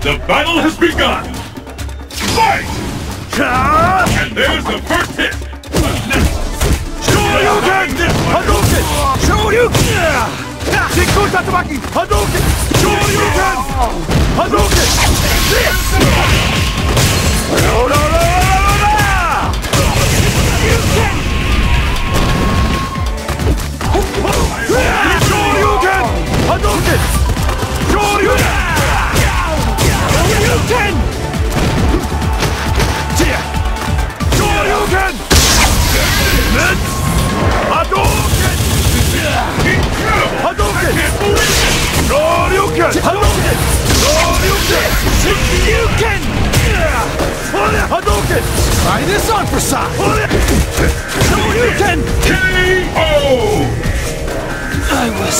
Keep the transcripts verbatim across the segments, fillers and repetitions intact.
The battle has begun! Fight! And there's the first hit! Shoryuken! Hadouken! Shoryuken! Jikko Tatsumaki! Hadouken! Shoryuken! Hadouken! Shoryuken! Hadouken! Shoryuken! Shoryuken! Shoryuken! Hadouken! Hadouken! Shoryuken! Hadouken! Shoryuken! Shoryuken! Hadouken! Try this on for size! Shoryuken! K O! I was...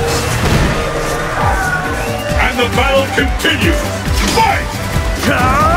And the battle continues! Fight!